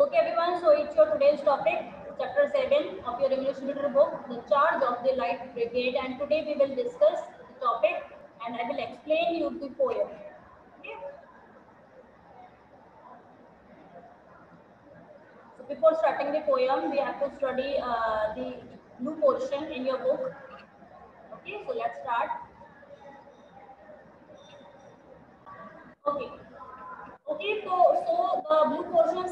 Okay, everyone. So it's your today's topic, chapter 7 of your English literature book, The Charge of the Light Brigade. And today we will discuss the topic, and I will explain you the poem. Okay. So before starting the poem, we have to study the blue portion in your book. Okay. So let's start. Okay. Okay. So the blue portion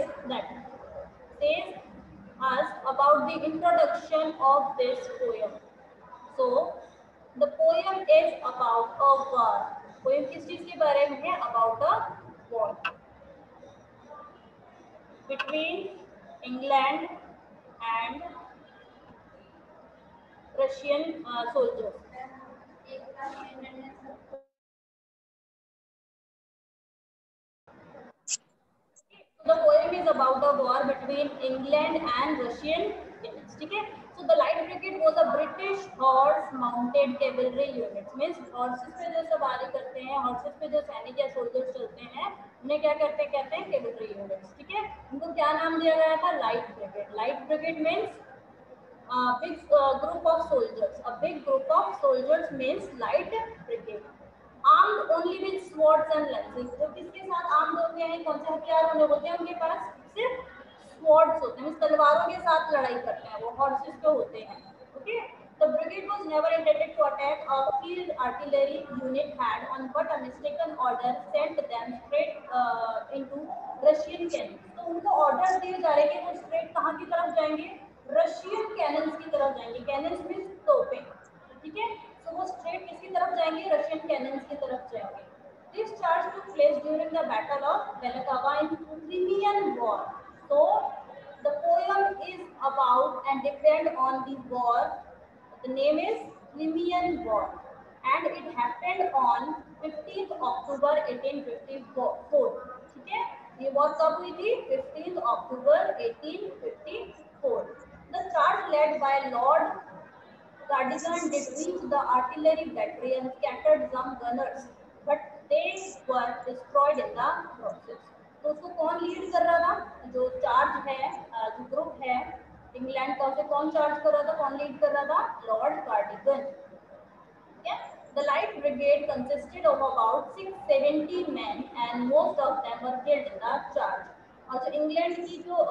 says us about the introduction of this poem. So the poem is about a war. Poem किस चीज के बारे में है? About a war between England and Russian soldiers. The poem is about a war between England and Russian units. ठीक है? So the Light Brigade was a British horse-mounted cavalry unit. Means horses पे जो सवारी करते हैं, horses पे जो सैनिक या soldiers चलते हैं, उन्हें क्या कहते हैं cavalry units. ठीक है? उनको क्या नाम दिया गया था? Light Brigade. Light Brigade means big group of soldiers. A big group of soldiers means Light Brigade. Armed only with swords and lances. वो किसके साथ आर्म्ड होते हैं? कौन से हथियार होते हैं उनके पास? सिर्फ स्वॉर्ड्स होते हैं, तलवारों के साथ लड़ाई करते हैं. वो हॉर्सेस पे होते हैं. Okay. The brigade was never intended to attack. A field artillery unit had, on but a mistaken order, sent them straight into Russian cannons. तो उनको ऑर्डर दिए जा रहे हैं कि वो स्ट्रेट कहाँ की तरफ जाएंगे? रशियन कैनन्स की तरफ जाएंगे. कैनन्स मींस तोपें. ठीक है. तो वो स्ट्रेट किसकी तरफ जाएंगे? रशियन कैनन्स की तरफ जाएंगे. This charge took place during the Battle of Balaclava in Crimean War. So the poem is about and depend on the war. The name is Crimean War, and it happened on 15th October 1854. ठीक है. ये war कब हुई थी? 15th October 1854. The charge led by Lord Cardigan did reach the artillery battery and scattered some gunners, but they were destroyed in the process. तो उसको कौन lead कर रहा था? जो चार्ज है, जो ग्रुप है इंग्लैंड का, उसे कौन चार्ज कर रहा था? कौन लीड कर रहा था? Lord Cardigan. The Light Brigade consisted of about 670 men, and most of them were killed in the charge. और जो इंग्लैंड की जो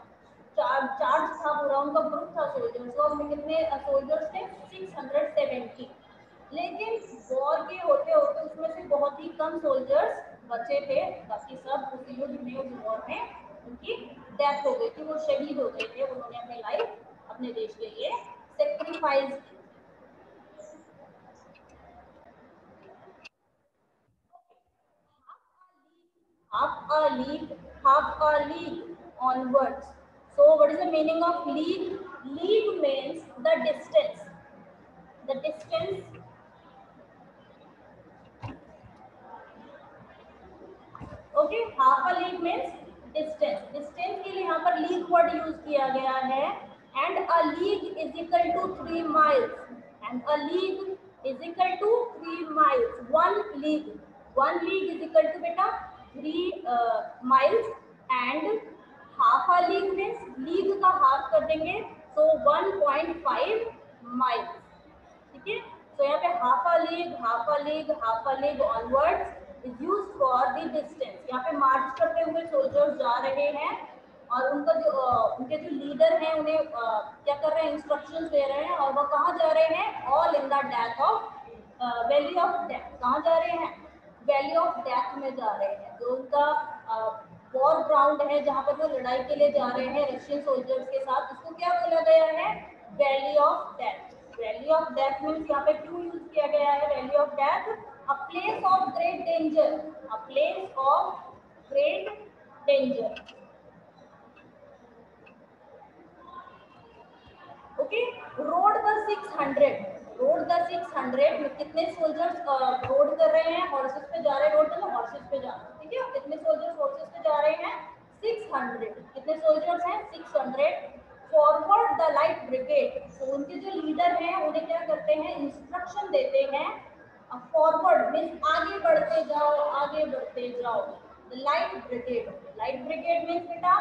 चार्ज था, पूरा उनका ग्रुप था सोल्जर्स का, उसमें कितने सोल्जर्स थे? 670. लेकिन वॉर के होते होते उसमें से बहुत ही कम सोल्जर्स बचे थे. बाकी सब उस युद्ध में, उस वॉर में उनकी डेथ हो गई थी. वो शहीद हो गए थे. उन्होंने अपनी लाइफ अपने देश के लिए सेक्रीफाइस की. half a league onwards. So what is the meaning of league? League means the distance. The distance. Okay, half a league means distance. Distance के लिए यहाँ पर league word use किया गया है. And a league is equal to 3 miles. And a league is equal to 3 miles. One league is equal to बेटा 3 miles. And half a league means league का half कर देंगे, so 1.5 miles. ठीक है. तो यहाँ पे half a league onwards is used for the distance. यहाँ पे मार्च करते हुए सोल्जर्स जा रहे हैं और उनका जो उनके जो लीडर हैं उन्हें क्या कर रहे हैं? इंस्ट्रक्शंस दे रहे हैं. और वो कहाँ जा रहे हैं? All in the death of valley of death. कहाँ जा रहे हैं? वैली ऑफ डेथ में जा रहे हैं. जो उनका वॉर ग्राउंड है, जहाँ पर वो लड़ाई के लिए जा रहे हैं रशियन सोल्जर्स के साथ, उसको क्या बोला गया है? Valley of death. Valley of death means यहाँ पे क्यों यूज किया गया है valley of death? A place of great danger. A place of great danger. Okay. Rode the 600 में कितने सोल्जर्स रोड कर रहे हैं? हॉर्सेस पे जा रहे हैं. रोड मतलब हॉर्सेस पे जा रहे हैं. ठीक है. कितने सोल्जर्स हॉर्सेस पे जा रहे हैं? 600. कितने सोल्जर्स हैं? 600. Forward the light brigade. तो उनके जो लीडर हैं उन्हें क्या करते हैं? इंस्ट्रक्शन देते हैं. फॉरवर्ड मीन्स आगे बढ़ते जाओ, आगे बढ़ते जाओ. The light brigade. Light brigade means बेटा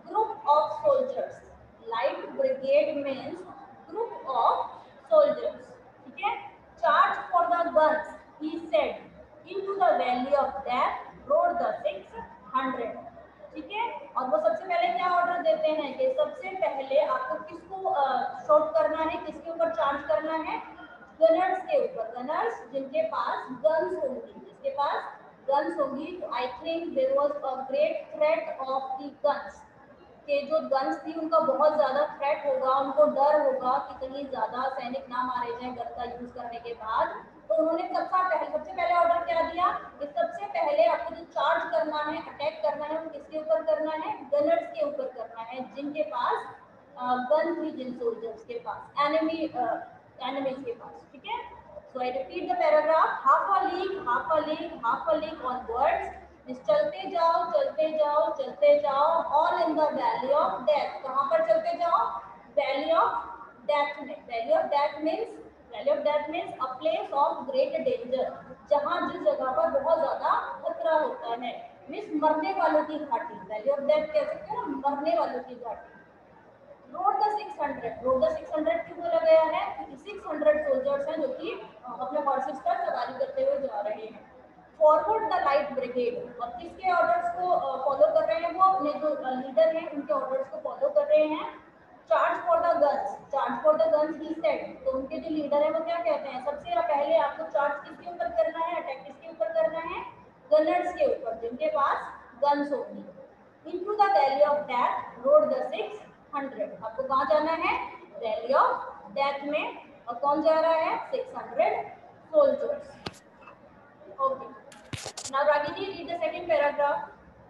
group of soldiers. Light brigade means group of soldiers. ठीक है? Charge for the guns, he said. Into the valley of death rode the 600. ठीक है? और वो सबसे पहले क्या ऑर्डर देते हैं कि सबसे पहले आपको किसको शॉट करना है, किसके ऊपर चार्ज करना है? गनर्स के ऊपर. गनर्स जिनके पास गन्स होंगी, जिसके पास गन्स होंगी. तो I think there was a great threat of the guns, के जो गन्स थी उनका बहुत ज्यादा थ्रेट होगा, उनको डर होगा कि कहीं ज्यादा सैनिक ना मारे जाएं गन का यूज करने के बाद. तो उन्होंने सबसे पहले ऑर्डर क्या दिया कि सबसे पहले आपको जो चार्ज करना है, अटैक करना है, वो किसके ऊपर करना है? गनर्स के ऊपर करना है, जिनके पास गन थी, जिन सोल्जर्स के पास, एनिमीज के पास. ठीक है? So I repeat the paragraph. Half a league, half a league, half a league ऑन वर्ड्स. चलते जाओ, चलते जाओ, चलते जाओ. All in the valley of death. कहाँ पर चलते जाओ? वैली ऑफ डेथ में. Valley of death means, valley of death means a place of great danger, जहाँ जिस जगह पर बहुत ज्यादा खतरा होता है. मीन्स मरने वालों की घाटी. वैली ऑफ डेथ कह सकते हैं ना, मरने वालों की घाटी. Road the 600. रोड द 600 क्यों बोला गया है? क्योंकि 600 सोल्जर्स हैं जो कि अपने हॉर्सेस पर सवारी करते हुए जा रहे हैं. Forward the light brigade. और किसके ऑर्डर्स को फॉलो कर रहे हैं? वो अपने जो लीडर हैं उनके ऑर्डर्स को फॉलो कर रहे हैं. Charge for the guns, charge for the guns he said. तो उनके जो लीडर है वो क्या कहते हैं? सबसे पहले आपको चार्ज किसके ऊपर करना है, अटैक किसके ऊपर करना है? गनर्स के ऊपर, जिनके पास गन्स होंगी. Into the valley of death rode the 600. आपको कहाँ जाना है? वैली ऑफ डेथ में. और कौन जा रहा है? 600 soldiers. Okay. Now Ragini, read the second paragraph.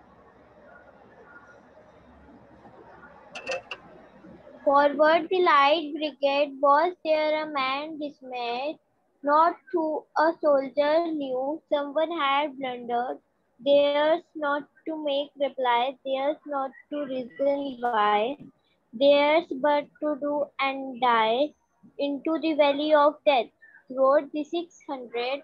Forward the light brigade. Was there a man dismayed? Not to a soldier knew someone had blundered. Theirs not to make reply, theirs not to reason why, theirs but to do and die. Into the valley of death rode the 600.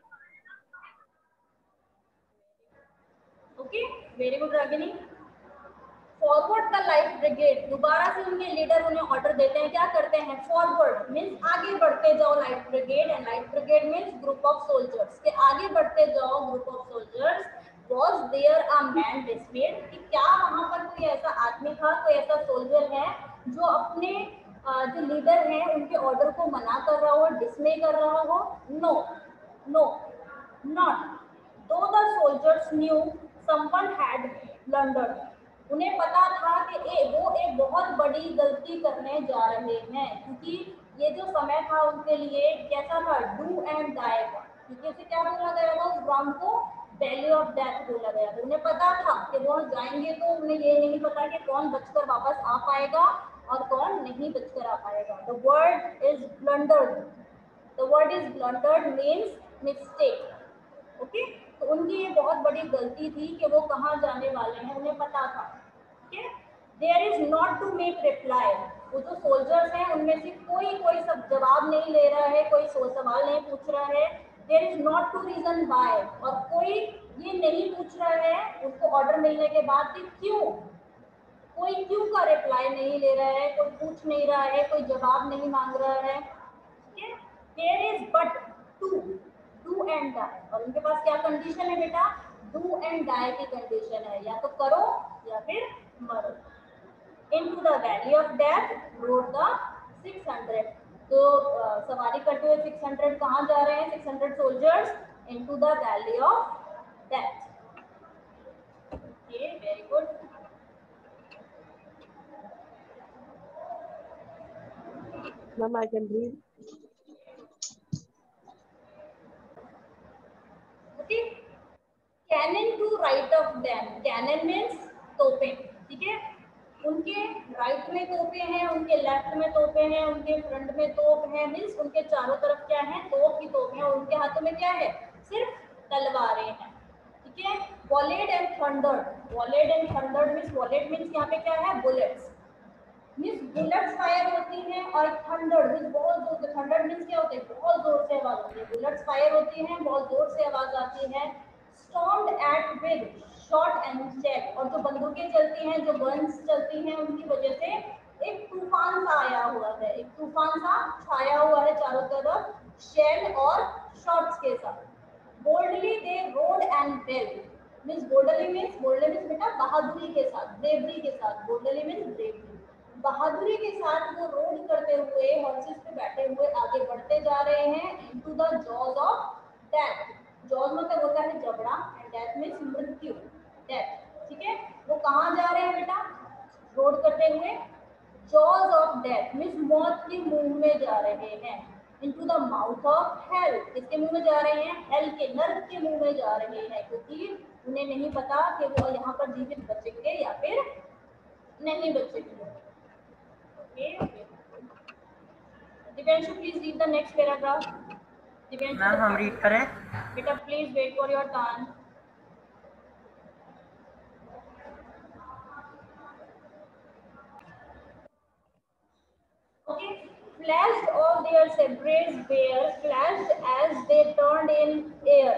Okay, very good Ragini. Forward the light brigade. दोबारा से उनके leader उन्हें order देते हैं. क्या करते हैं? Forward means आगे बढ़ते जाओ light brigade. And light brigade means group of soldiers, के आगे बढ़ते जाओ group of soldiers. Was there a man dismayed. कि क्या वहां पर कोई ऐसा आदमी था, कोई ऐसा सोल्जर है जो अपने जो लीडर हैं उनके ऑर्डर को मना कर रहा हो, डिसमे कर रहा हो? No, no, not. Though the soldiers knew someone had blundered. उन्हें पता था कि वो एक बहुत बड़ी गलती करने जा रहे हैं, क्योंकि ये जो समय था उनके लिए कैसा था? डू एंड डाई का. क्योंकि उसे क्या बोला गया था? उस ग्राउंड को वैली ऑफ डेथ बोला गया था. उन्हें पता था कि वो जाएंगे तो उन्हें ये नहीं पता कि कौन बचकर वापस आ पाएगा और कौन नहीं बचकर आ पाएगा. The word is blundered. The word is blundered means mistake. Okay. तो उनकी ये बहुत बड़ी गलती थी कि वो कहाँ जाने वाले हैं, उन्हें पता था. There is not to make reply. वो जो सोल्जर्स हैं उनमें से कोई सब जवाब नहीं ले रहा है, कोई सवाल नहीं पूछ रहा है. There is not to reason why. और कोई ये नहीं पूछ रहा है उसको ऑर्डर मिलने के बाद कि क्यों. कोई क्यों का रिप्लाई नहीं ले रहा है, कोई पूछ नहीं रहा है, कोई जवाब नहीं मांग रहा है. There is but to do and die. और उनके पास क्या कंडीशन है बेटा? डू एंड डाई की कंडीशन है. या तो करो या फिर मरो. Into the valley of death rode the 600. तो सवारी करते हुए 600 कहाँ जा रहे हैं? 600 soldiers into the valley of death. Okay, very good. Ma'am, I can read. Okay. Cannon to right of them. Cannon means तोपें. ठीक है? उनके राइट में तोपे हैं, उनके लेफ्ट में तोपे हैं, उनके फ्रंट में तोप है. मीन्स उनके चारों तरफ क्या है? तोप की तोप है. और उनके हाथों में क्या है? सिर्फ तलवारें हैं. ठीक है? Volleyed and thundered. Volleyed and thundered means, volleyed means यहाँ पे क्या है? बुलेट्स. मीन्स बुलेट्स फायर होती हैं. और थंडर्ड मीन्स बहुत जोर से. थंडर्ड मीन्स क्या होते हैं? बहुत जोर से आवाज होती है. बुलेट्स फायर होती हैं, बहुत जोर से आवाज आती है. Stormed at with shot and shell, और जो बंदूकें चलती हैं, जो गन्स चलती हैं, उनकी वजह से एक तूफान सा आया हुआ है, एक तूफान सा छाया हुआ है चारों तरफ शेल और शॉट्स के साथ। Boldly they rode and fell, means boldly means बेटा बहादुरी के साथ, ब्रेवरी के साथ, बोल्डली मीन्स ब्रेवरी, बहादुरी के साथ वो रोड करते हुए हॉर्सेस पे बैठे हुए आगे बढ़ते जा रहे हैं into the jaws of death. Jaws मतलब होता है जबड़ा एंड डेथ मीन्स मृत्यु, डेथ, ठीक है। वो कहाँ जा रहे हैं बेटा, रोड करते हुए जॉज ऑफ डेथ मीन्स मौत के मुंह में जा रहे हैं, into the mouth of hell, किसके मुंह में जा रहे हैं, हेल के, नर्क के मुंह में जा रहे हैं, क्योंकि उन्हें नहीं पता कि वो यहाँ पर जीवित बचेंगे या फिर नहीं बचेंगे। Okay, Divyanshu please read the next paragraph. Divyanshu ma'am हम रीड करें? बेटा please wait for your turn. Okay, flashed all their sabres were flashed as they turned in air,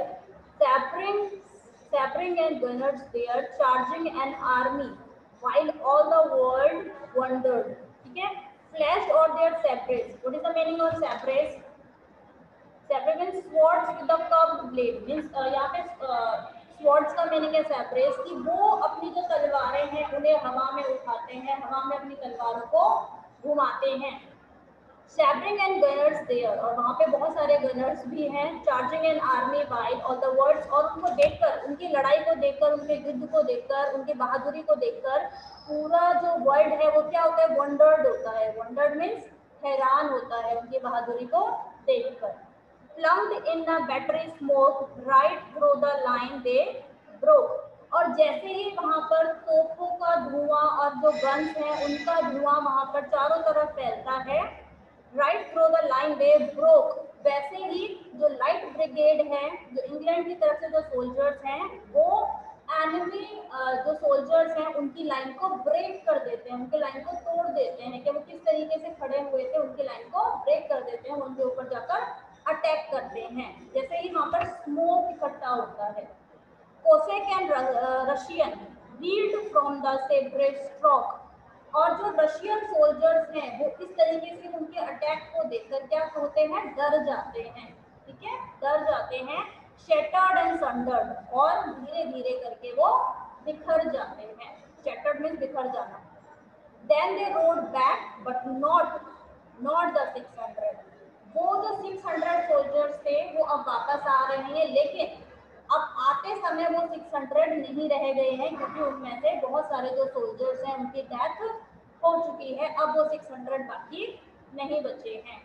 sapering and gunners were charging an army, while all the world wondered. ठीक है, flashed all their sabres. What is the meaning of sabres? Sabre means swords with the curved blade. Means यहाँ पे swords का meaning है sabres कि वो अपनी जो तलवारें हैं उन्हें हवा में उठाते हैं, हवा में अपनी तलवारों को घुमाते हैं। Sabering and gunners there, और वहाँ पे बहुत सारे गनर्स भी हैं। Charging an army while all the words, और उनको देखकर, उनकी लड़ाई को देखकर, उनके युद्ध को देखकर, उनकी बहादुरी को देखकर पूरा जो वर्ल्ड है वो क्या होता है, वंडर्ड होता है। वंडर्ड मीन्स हैरान होता है उनकी बहादुरी को देखकर। Plunked in a battery smoke right through the line they broke, और जैसे ही वहाँ पर तोपों का धुआं और जो गन्स हैं उनका धुआं वहाँ पर चारों तरफ फैलता है, right through the line they broke, वैसे ही जो लाइट ब्रिगेड है, जो इंग्लैंड की तरफ से जो सोल्जर्स हैं, वो एनिमी जो सोल्जर्स हैं उनकी लाइन को ब्रेक कर देते हैं, उनकी लाइन को तोड़ देते हैं कि वो किस तरीके से खड़े हुए थे, उनकी लाइन को ब्रेक कर देते हैं, उनके ऊपर जाकर अटैक करते हैं। जैसे ही वहां पर स्मोक इकट्ठा होता है। Cossack and Russian reeled from the sabre stroke, और जो रशियन सोल्जर्स हैं वो इस तरीके से उनके अटैक को देखकर क्या होते हैं, डर जाते हैं। ठीक है, डर जाते हैं। शेटर्ड एंड संडर्ड, और धीरे धीरे करके वो बिखर जाते हैं। शेटर्ड मीन्स बिखर जाना। Then they rode back but not the 600, वो जो 600 सोल्जर्स थे वो अब वापस आ रहे हैं, लेकिन अब आते समय वो 600 नहीं रह गए हैं, क्योंकि उनमें से बहुत सारे जो सोल्जर्स हैं उनकी डेथ हो चुकी है। अब वो 600 बाकी नहीं बचे हैं।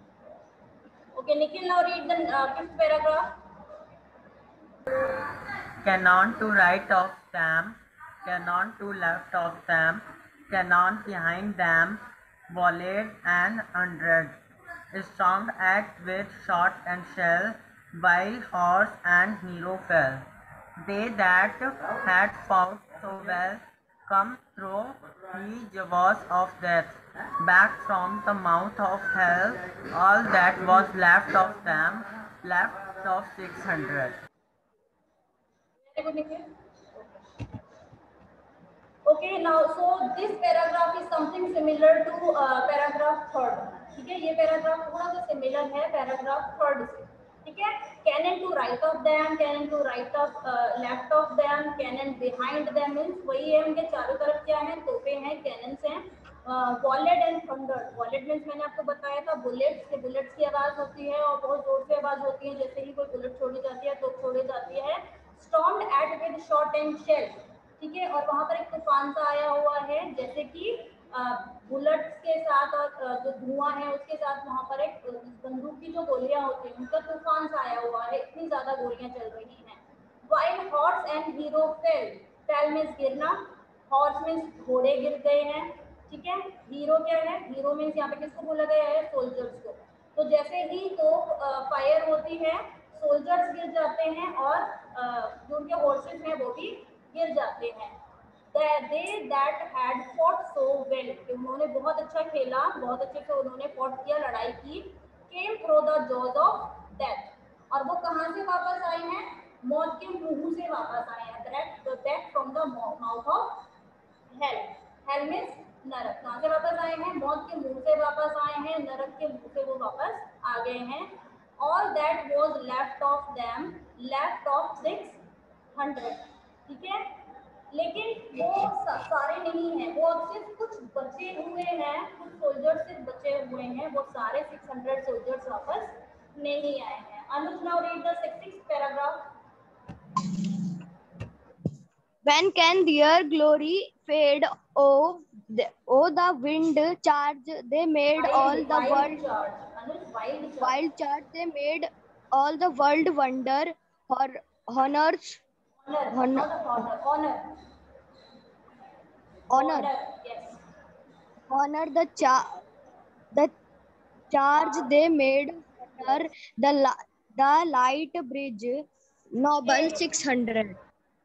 Okay Nikhil, now read the 5th paragraph. Cannon to right of them, cannon to left of them, cannon behind them, volleyed an hundred, stormed at with shot and shell, while horse and hero fell. They that had fought so well come through the jaws of death, back from the mouth of hell, all that was left of them, left of 600. Okay, now so this paragraph is something similar to paragraph 3rd. ठीक है, ये paragraph थोड़ा सा similar है paragraph 3rd से। ठीक है, cannon to right of them, cannon to right of left of them, cannon behind them, means वही है, उनके चारों तरफ क्या है, तोपे हैं, कैनन्स हैं। Volleyed and thunder, volleyed means मैंने आपको बताया था बुलेट्स के, बुलेट्स की आवाज होती है और बहुत जोर से आवाज होती है, जैसे ही कोई बुलेट छोड़ी जाती है तो छोड़ी जाती है। Stormed at with shot and shell, ठीक है, और वहां पर एक तूफान सा आया हुआ है, जैसे कि बुलेट्स के साथ और जो धुआं है उसके साथ वहां पर एक बंदूक की जो गोलियां होती हैं उनका तूफान सा आया हुआ है, इतनी ज्यादा गोलियां चल रही हैं। While horse and hero fell means गिरना, हॉर्स मीन्स घोड़े गिर गए हैं। ठीक है, हीरो क्या है, हीरो मीन्स यहाँ पे किसको बोला गया है, सोल्जर्स को। तो जैसे ही तो फायर होती है सोल्जर्स गिर जाते हैं और जो उनके हॉर्सेस हैं वो भी गिर जाते हैं। They that had fought so well, उन्होंने बहुत अच्छा खेला, बहुत अच्छे से उन्होंने फॉट किया, लड़ाई की। Came through the jaws of death, और वो कहाँ से वापस आए हैं, मौत के मुंह से वापस आए हैं, that from the mouth of hell. Hell means नरक। कहाँ से वापस आए हैं? मौत के मुंह से वापस आए हैं, नरक के मुंह से वो वापस आ गए हैं। All that was left of them, left of 600, ठीक है। लेकिन वो सारे नहीं हैं, वो अब सिर्फ कुछ बचे हुए हैं, कुछ सोल्जर्स सिर्फ बचे हुए हैं, वो सारे 600 सोल्जर्स वापस नहीं आए हैं। Anuj now read the 6th paragraph. When can their glory fade? The wind charge they made all the wild world. Charge, Anuj wild charge, While charge they made all the world wonder. Honors, honour, honor, not honour, honour, honor, honour, yes, honor the charge they made. Honor the light bridge. Noble 600.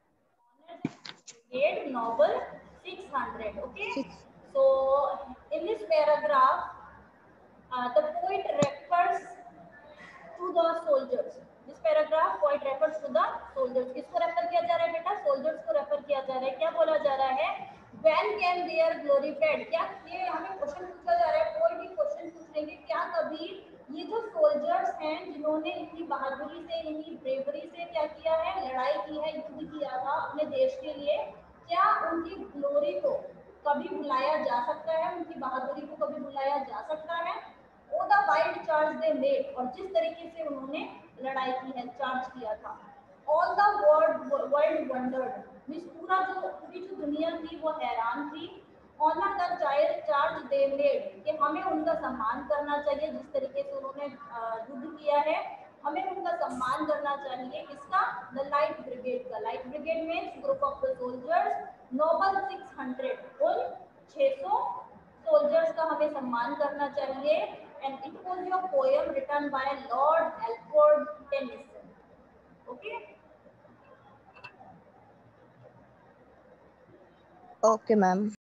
brigade noble 600, okay. Six. So in this paragraph, the poet refers to the soldiers. This paragraph poet refers to the soldiers. किसको refer किया जा रहा है बेटा? Soldiers को refer किया जा रहा है। क्या बोला जा रहा है? When can their glory fade? क्या ये हमें क्वेश्चन पूछा जा रहा है? कोई भी क्वेश्चन पूछ लेंगे, क्या कभी ये जो सोल्जर्स हैं जिन्होंने इतनी बहादुरी से, इतनी ब्रेवरी से क्या किया है, लड़ाई की है, युद्ध किया था अपने देश के लिए, क्या उनकी ग्लोरी को कभी भुलाया जा सकता है? उनकी बहादुरी को कभी भुलाया जा सकता है? Oh the wild charge they made, और जिस तरीके से उन्होंने लड़ाई की है, चार्ज किया था। All the world wondered, means पूरी जो दुनिया थी वो हैरान थी। Honour the child charge they made, कि हमें उनका सम्मान करना चाहिए, जिस तरीके से उन्होंने युद्ध किया है, हमें उनका सम्मान करना चाहिए। किसका? द लाइट ब्रिगेड का। Light brigade means group of the soldiers, noble 600, उन 600 सोल्जर्स का हमें सम्मान करना चाहिए। And it was your poem written by Lord Alfred Tennyson, okay. Okay, ma'am.